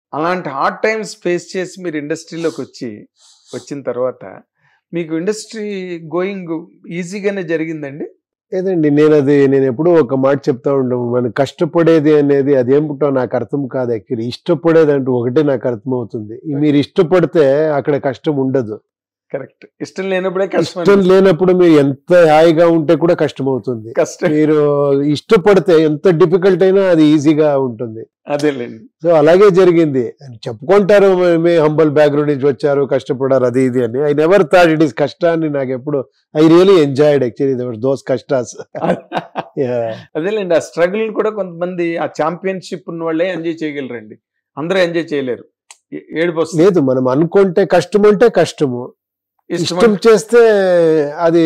అలాంటి hard times face చేసి మీరు ఇండస్ట్రీలోకి వచ్చిన తర్వాత మీకు ఇండస్ట్రీ గోయింగ్ ఈజీగానే జరిగిందండి? లేదండి, నేను ఎప్పుడూ ఒక మాట చెప్తా ఉండము, మనం కష్టపడేది అనేది అదేమిటో నాకు అర్థం కాదు. యాక్చువల్లీ ఇష్టపడేది అంటూ ఒకటే నాకు అర్థం అవుతుంది. మీరు ఇష్టపడితే అక్కడ కష్టం ఉండదు. కరెక్ట్. ఇష్టం లేనప్పుడే కష్టం. ఇష్టం లేనప్పుడు మీరు ఎంత హాయిగా ఉంటే కూడా కష్టం అవుతుంది. మీరు ఇష్టపడితే ఎంత డిఫికల్ట్ అయినా అది ఈజీగా ఉంటుంది. అదేలేండి. సో అలాగే జరిగింది. చెప్పుకుంటారు మీ హంబల్ బ్యాక్గ్రౌండ్ నుంచి వచ్చారు, కష్టపడారు, అది ఇది అని. I never thought it is కష్టాన్ని. నాకు ఎప్పుడు I really enjoyed actually those కష్టాస్. అదేలేండి, ఆ స్ట్రగుల్ కూడా కొంతమంది ఆ ఛాంపియన్షిప్ ఉన్న వాళ్ళే ఎంజాయ్ చేయగలరండి, అందరూ ఎంజాయ్ చేయలేరు. ఏడుపు లేదు, మనం అనుకుంటే కష్టం అంటే కష్టము, ఇష్టం చేస్తే అది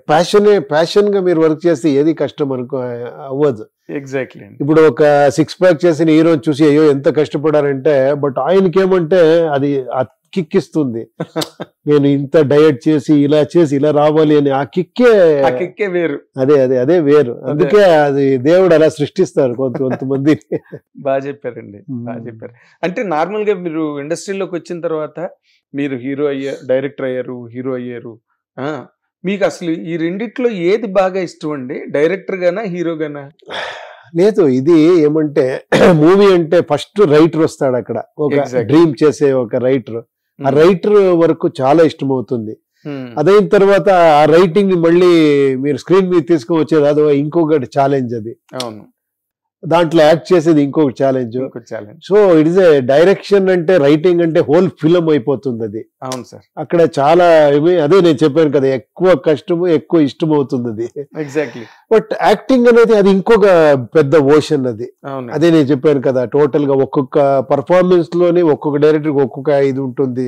ప్యాషన్ గా మీరు వర్క్ చేస్తే ఏది కష్టం అవ్వదు. ఎగ్జాక్ట్లీ. ఇప్పుడు ఒక 6 ప్యాక్ చేసిన హీరోని చూసి అయ్యో ఎంత కష్టపడారంటే, బట్ ఆయనకేమంటే అది కిక్కిస్తుంది. నేను ఇంత డయట్ చేసి ఇలా రావాలి అని ఆ కిక్కే వేరు. అదే వేరు. అందుకే అది దేవుడు అలా సృష్టిస్తారు కొంతమంది. బాగా చెప్పారండి, బాగా చెప్పారు. అంటే నార్మల్ గా మీరు ఇండస్ట్రీలోకి వచ్చిన తర్వాత మీరు డైరెక్టర్ అయ్యారు, హీరో అయ్యారు. మీకు అసలు ఈ రెండిట్లో ఏది బాగా ఇష్టం అండి, డైరెక్టర్ గానా హీరో గానా? లేదు, ఇది ఏమంటే మూవీ అంటే ఫస్ట్ రైటర్ వస్తాడు అక్కడ, ఒక డ్రీమ్ చేసే ఒక రైటర్. ఆ రైటర్ వరకు చాలా ఇష్టం అవుతుంది. అదైన తర్వాత ఆ రైటింగ్ ని మళ్ళీ మీరు స్క్రీన్ మీద తీసుకొని వచ్చేది అదో ఇంకొకటి ఛాలెంజ్. అది అవును, దాంట్లో యాక్ట్ చేసేది ఇంకొక ఛాలెంజ్. So it is a direction అంటే, రైటింగ్ అంటే హోల్ ఫిల్మ్ అయిపోతుంది అది. అవును సార్. అక్కడ చాలా అదే నేను చెప్పాను కదా, ఎక్కువ కష్టము ఎక్కువ ఇష్టం అవుతుంది అది. ఎగ్జాక్ట్లీ. బట్ యాక్టింగ్ అనేది అది ఇంకొక పెద్ద ఓషన్ అది. అదే నేను చెప్పాను కదా, టోటల్ గా ఒక్కొక్క పర్ఫార్మెన్స్ లోని ఒక్కొక్క డైరెక్టర్ ఒక్కొక్క ఇది ఉంటుంది.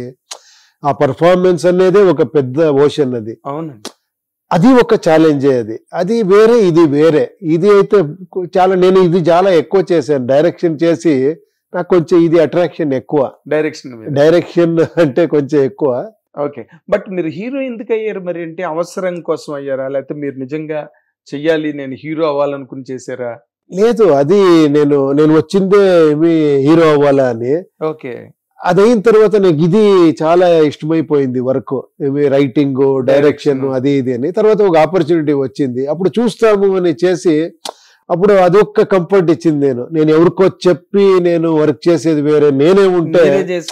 ఆ పర్ఫార్మెన్స్ అనేది ఒక పెద్ద ఓషన్ అది. అవునండి, అది ఒక ఛాలెంజే. అది వేరే, ఇది వేరే. ఇది అయితే నేను ఇది చాలా ఎక్కువ చేశాను. డైరెక్షన్ చేసి నాకు కొంచెం ఇది అట్రాక్షన్ ఎక్కువ. డైరెక్షన్ అంటే కొంచెం ఎక్కువ. ఓకే. బట్ మీరు హీరో ఎందుకు అయ్యారు మరి? అంటే అవసరం కోసం అయ్యారా, లేకపోతే మీరు నిజంగా చెయ్యాలి నేను హీరో అవ్వాలనుకుని చేశారా? లేదు, అది నేను వచ్చిందే హీరో అవ్వాలా అని. ఓకే. అదైన తర్వాత నాకు ఇది చాలా ఇష్టమైపోయింది వర్క్, రైటింగ్, డైరెక్షన్, అది ఇది అని. తర్వాత ఒక ఆపర్చునిటీ వచ్చింది, అప్పుడు చూస్తాము అని చేసి, అప్పుడు అదొక్క కంఫర్ట్ ఇచ్చింది. నేను ఎవరికో చెప్పి నేను వర్క్ చేసేది వేరే, నేనే ఉంటే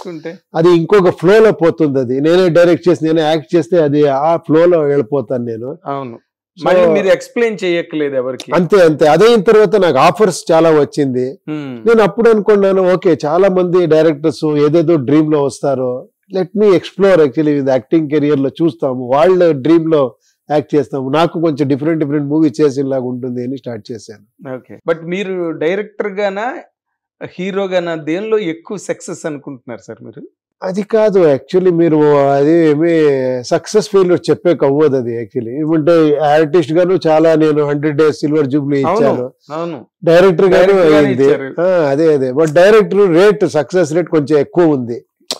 అది ఇంకొక ఫ్లోలో పోతుంది. అది నేనే డైరెక్ట్ చేసి నేనే యాక్ట్ చేస్తే అది ఆ ఫ్లోలో వెళ్ళిపోతాను నేను. అవును, మళ్ళీ మీరు ఎక్స్ప్లెయిన్ చేయక్కర్లేదు ఎవరికి. అంతే. అదైన తర్వాత నాకు ఆఫర్స్ చాలా వచ్చింది. నేను అప్పుడు అనుకున్నాను, ఓకే చాలా మంది డైరెక్టర్స్ ఏదేదో డ్రీమ్ లో వస్తారు, let me explore actually acting career లో చూస్తాము, వాళ్ళ డ్రీమ్ లో యాక్ట్ చేస్తాము, నాకు కొంచెం డిఫరెంట్ మూవీ చేసేలాగా ఉంటుంది అని స్టార్ట్ చేశాను. ఓకే. బట్ మీరు డైరెక్టర్ గానా హీరో గానా దేనిలో ఎక్కువ సక్సెస్ అనుకుంటున్నారు సార్ మీరు? అది కాదు యాక్చువల్లీ, మీరు అది ఏమి సక్సెస్ ఫెయిల్యూర్ చెప్పే అవ్వదు అది. యాక్చువల్లీ ఏమంటే ఆర్టిస్ట్ గాను చాలా నేను 100 days సిల్వర్ జూబ్లీ ఇచ్చాను, డైరెక్టర్ గాను అయింది. అదే but director rate, success rate కొంచెం ఎక్కువ ఉంది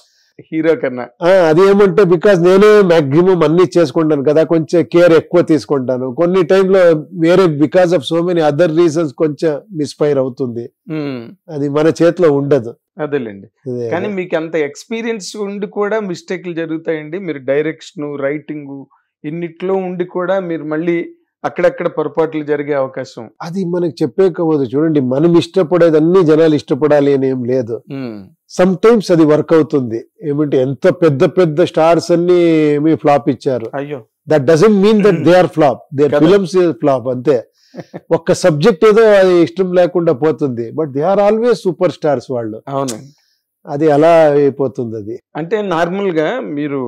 హీరో కన్నా. అది ఏమంటే బికాస్ నేనే మాక్సిమం అన్ని చేసుకుంటాను కదా, కొంచెం కేర్ ఎక్కువ తీసుకుంటాను. కొన్ని టైంలో వేరే because of so many other reasons కొంచెం మిస్ఫైర్ అవుతుంది, అది మన చేతిలో ఉండదు. అదేలేండి. కానీ మీకు అంత ఎక్స్పీరియన్స్ ఉండి కూడా మిస్టేక్లు జరుగుతాయండి. మీరు డైరెక్షన్, రైటింగ్ ఇన్నిట్లో ఉండి కూడా మీరు మళ్ళీ అక్కడక్కడ పొరపాట్లు జరిగే అవకాశం. అది మనకి చెప్పేకపోదు. చూడండి, మనం ఇష్టపడేది అన్ని జనాలు ఇష్టపడాలి అని ఏం లేదు. సమ్ టైమ్స్ అది వర్క్ అవుతుంది. ఏమంటే ఎంత పెద్ద స్టార్స్ అన్ని ఫ్లాప్ ఇచ్చారు, అయ్యో that doesn't mean that they are flop, their films flop అంతే. ఒక్క సబ్జెక్ట్ ఏదో అది ఇష్టం లేకుండా పోతుంది, but they are always super stars వాళ్ళు. అవును, అది అలా అయిపోతుంది. అది అంటే నార్మల్ గా మీరు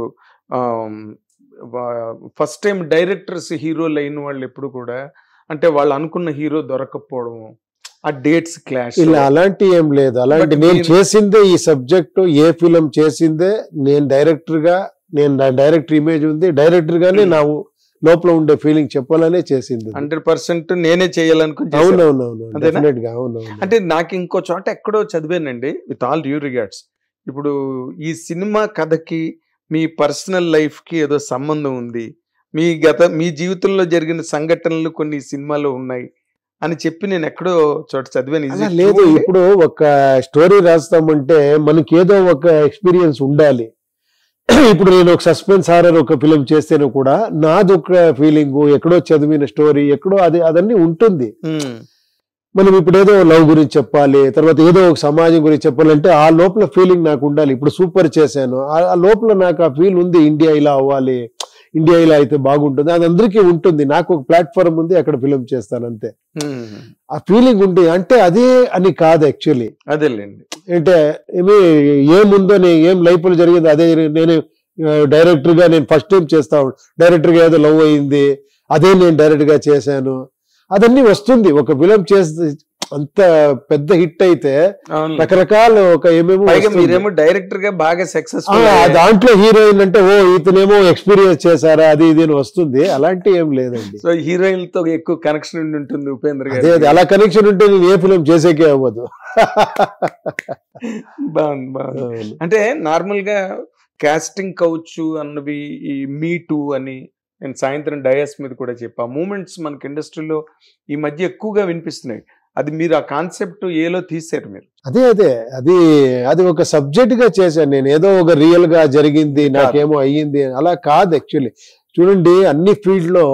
ఫస్ట్ టైం డైరెక్టర్స్ హీరోలు అయిన వాళ్ళు ఎప్పుడు కూడా అంటే వాళ్ళు అనుకున్న హీరో దొరకకపోవడం, ఆ డేట్స్ క్లాష్, ఇలా అలాంటి ఏం లేదు. అలాంటి నేను చేసిందే ఈ సబ్జెక్ట్, ఏ ఫిల్మ్ చేసిందే నేను డైరెక్టర్ గా, నేను డైరెక్టర్ ఇమేజ్ ఉంది, డైరెక్టర్ గానే నా లోపల ఉండే ఫీలింగ్ చెప్పాలనే చేసింది. 100% నేనే చేయాలనుకుని. అవునవును. అంటే నాకు ఇంకో చోట ఎక్కడో చదివానండి, విత్ ఆల్ డ్యూ రిగార్డ్స్, ఇప్పుడు ఈ సినిమా కథకి మీ పర్సనల్ లైఫ్ కి ఏదో సంబంధం ఉంది, మీ జీవితంలో జరిగిన సంఘటనలు కొన్ని సినిమాలో ఉన్నాయి అని చెప్పి నేను ఎక్కడో చోట చదివాను. అలా లేదు, ఇప్పుడు ఒక స్టోరీ రాస్తామంటే మనకి ఏదో ఒక ఎక్స్పీరియన్స్ ఉండాలి. ఇప్పుడు నేను ఒక సస్పెన్స్ హారర్ ఒక ఫిలిం చేస్తేనే కూడా నాది ఒక ఫీలింగ్, ఎక్కడో చదివిన స్టోరీ ఎక్కడో అదన్నీ ఉంటుంది. మనం ఇప్పుడు ఏదో లవ్ గురించి చెప్పాలి, తర్వాత ఏదో ఒక సమాజం గురించి చెప్పాలంటే ఆ లోపల ఫీలింగ్ నాకు ఉండాలి. ఇప్పుడు సూపర్ చేశాను, ఆ లోపల నాకు ఆ ఫీల్ ఉంది, ఇండియా ఇలా అవ్వాలి, ఇండియా ఇలా అయితే బాగుంటుంది, అది అందరికీ ఉంటుంది. నాకు ఒక ప్లాట్ఫామ్ ఉంది, అక్కడ ఫిలిం చేస్తాను అంతే. ఆ ఫీలింగ్ ఉంటుంది. అంటే అదే అని కాదు యాక్చువల్లీ. అదేలేండి. అంటే ఏముందో ఏం లైఫ్ లో జరిగింది అదే. నేను డైరెక్టర్ గా నేను ఫస్ట్ టైం చేస్తా, డైరెక్టర్ గా ఏదో లవ్ అయింది అదే నేను డైరెక్ట్ గా చేశాను, అదన్నీ వస్తుంది. ఒక ఫిలిం చేస్తే అంత పెద్ద హిట్ అయితే రకరకాల ఒక మీరేమో డైరెక్టర్ గా బాగా సక్సెస్, దాంట్లో హీరోయిన్ అంటే ఓ ఇతనేమో ఎక్స్పీరియన్స్ చేశారా అది ఇది వస్తుంది. అలాంటి ఏం లేదండి. సో హీరోయిన్ తో ఎక్కువ కనెక్షన్ ఉంటుంది ఉపేంద్ర గారు. అదే అలా కనెక్షన్ ఉంటే నేను ఏ ఫిలిం చేసేకే అవ్వదు. బాగుంది. అంటే నార్మల్ గా కాస్టింగ్ కౌచ్ అన్నవి ఈ మీ టూ అని నేను సాయంత్రం డయాస్ మీద కూడా చెప్పా, మూమెంట్స్ మనకి ఇండస్ట్రీలో ఈ మధ్య ఎక్కువగా వినిపిస్తున్నాయి. అది మీరు ఆ కాన్సెప్ట్ ఏలో తీసారు మీరు? అది ఒక సబ్జెక్ట్ గా చేశాను నేను. ఏదో ఒక రియల్ గా జరిగింది నాకేమో అయ్యింది అలా కాదు యాక్చువల్లీ. చూడండి అన్ని ఫీల్డ్ లో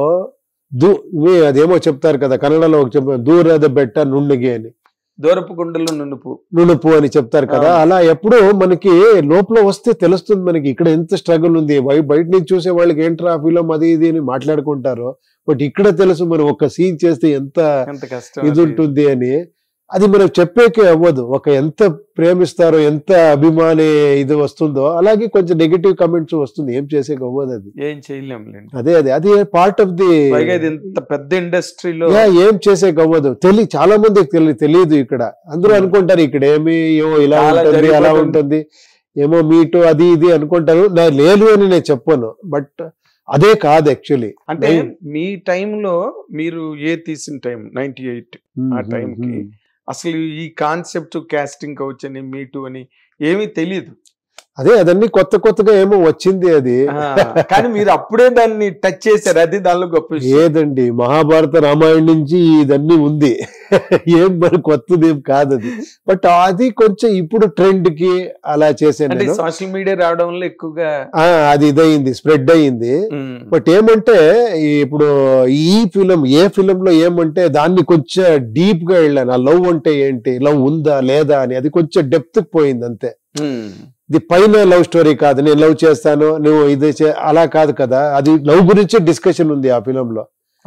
అదేమో చెప్తారు కదా కన్నడలో ఒక చెప్పారు, దూರದ ಬೆಟ್ಟ ನುಣ್ಣಗೆ అని, దూరపు గుండెలు నునుపు అని చెప్తారు కదా. అలా ఎప్పుడూ మనకి లోపల వస్తే తెలుస్తుంది మనకి ఇక్కడ ఎంత స్ట్రగుల్ ఉంది. బయట నుంచి చూసే వాళ్ళకి ఏంట్రా ఫిలం అది ఇది అని మాట్లాడుకుంటారు, బట్ ఇక్కడ తెలుసు మనం ఒక సీన్ చేస్తే ఎంత ఇది ఉంటుంది అని. అది మనం చెప్పేకే అవ్వదు. ఎంత ప్రేమిస్తారో ఎంత అభిమాని ఇది వస్తుందో అలాగే కొంచెం నెగిటివ్ కమెంట్స్ వస్తుంది, ఏం చేసేకి అవ్వదు, అది ఏం చేయలేం. అది పార్ట్ ఆఫ్ ది పెద్ద ఇండస్ట్రీలో ఏం చేసేకి అవ్వదు. చాలా మందికి తెలియదు. ఇక్కడ అందరూ అనుకుంటారు ఇక్కడ ఏమి ఇలా ఉంటుంది అలా ఉంటుంది, ఏమో మీటు అది ఇది అనుకుంటారు. లేదు అని నేను చెప్పను, బట్ అదే కాదు యాక్చువల్లీ. అంటే మీ టైంలో మీరు తీసిన టైం 98 ఆ టైంకి అసలు ఈ కాన్సెప్ట్ కాస్టింగ్ కౌచ్ అని మీటు అని ఏమీ తెలియదు. అదన్నీ కొత్తగా ఏమో వచ్చింది అది. కానీ మీరు అప్పుడే దాన్ని టచ్ చేశారు, అది దానిలో గొప్ప ఏదండి. మహాభారత రామాయణం నుంచి ఇదన్నీ ఉంది, ఏం మరి కొత్తది ఏం కాదు అది. బట్ అది కొంచెం ఇప్పుడు ట్రెండ్ కి అలా చేశాను. సోషల్ మీడియా రావడం వల్ల ఎక్కువగా అది ఇదయింది, స్ప్రెడ్ అయ్యింది. బట్ ఏమంటే ఇప్పుడు ఈ ఫిలం ఏ ఫిలం లో ఏమంటే దాన్ని కొంచెం డీప్ గా వెళ్ళాను. ఆ లవ్ అంటే ఏంటి, లవ్ ఉందా లేదా అని, అది కొంచెం డెప్త్ పోయింది అంతే. ఇది పైన లవ్ స్టోరీ కాదు, నేను లవ్ చేస్తాను నువ్వు ఇది అలా కాదు కదా. అది లవ్ గురించే డిస్కషన్ ఉంది ఆ ఫిలం లో.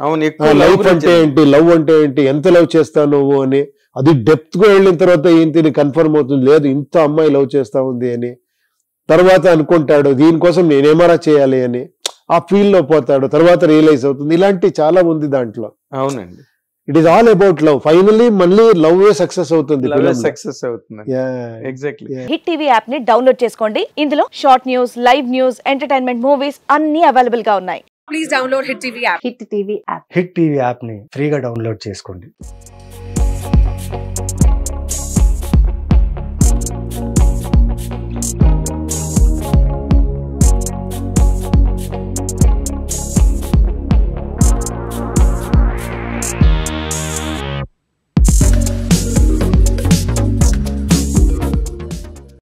లవ్ అంటే ఏంటి, ఎంత లవ్ చేస్తావు నువ్వు అని. అది డెప్త్ గా వెళ్ళిన తర్వాత ఏంటి కన్ఫర్మ్ అవుతుంది, లేదు ఇంత అమ్మాయి లవ్ చేస్తా ఉంది అని. తర్వాత అనుకుంటాడు దీనికోసం నేనేమరా చేయాలి అని, ఆ ఫీల్ లో పోతాడు, తర్వాత రియలైజ్ అవుతుంది. ఇలాంటి చాలా ఉంది దాంట్లో. అవునండి. It is all about love. Finally మళ్ళీ లవ్ సక్సెస్ అవుతుంది. ఎగ్జాక్ట్లీ. హిట్ టీవీ యాప్ ని డౌన్లోడ్ చేసుకోండి. ఇందులో short news, live news, entertainment movies అన్ని అవైలబుల్ గా ఉన్నాయి. Please download hit TV app. Hit TV app ని ఫ్రీగా డౌన్లోడ్ చేసుకోండి.